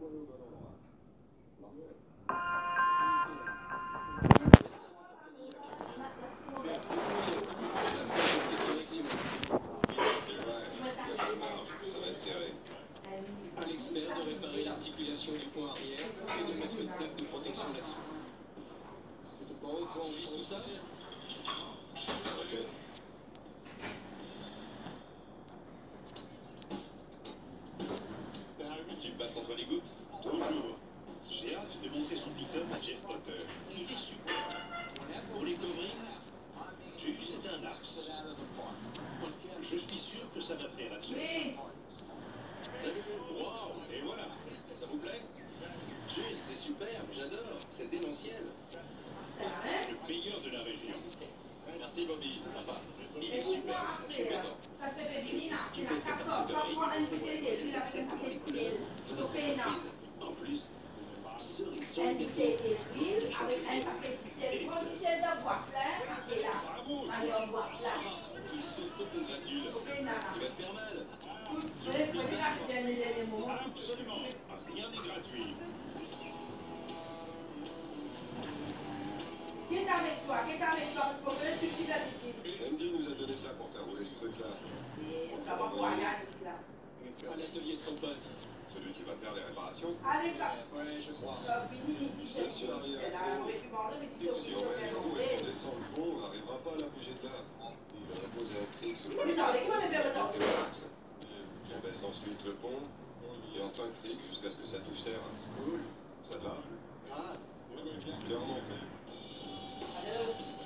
À l'expert de réparer l'articulation du pont arrière et de mettre une plaque de protection là-dessus. Bon, on vise tout ça? Ok. Tu passes entre les gouttes? Toujours. J'ai hâte de montrer son pick-up à Jeff Potter. Il est super. Pour les covrines, j'ai juste un axe. Je suis sûr que ça va plaire à Jay. Wow, et voilà. Ça vous plaît? Jay, c'est super, j'adore. C'est démentiel. Le meilleur de la région. Merci Bobby, sympa. Il est super, je suis content. Je suis stupéfait par cette oreille. C'est exactement les couleurs de notre entreprise. En plus, cerise sur le gâteau. On a changé les roues et les couleurs. Bravo, toi. Il s'auto-congratule. Il va te faire mal. Absolument. Rien n'est gratuit. Qui est avec toi? Parce qu'on veut que tu l'as dit. Andy nous a donné ça pour faire rouler ce truc-là. Et ça va pour aller ici là. À l'atelier de son pote. Celui qui va faire les réparations. Allez, là. Ouais, je crois. Fini les t-shirts. Bien sûr, il y a Là, on aurait pu vendre, mais tu Si on met les roues et qu'on descend le pont, on n'arrivera pas à la bouger de là. Il va poser un cric sur le Mais attends, les quoi, mais bien, attends. On baisse ensuite le pont, et enfin le cric jusqu'à ce que ça touche terre. Cool. Ça va. Ah, Clairement. Allez,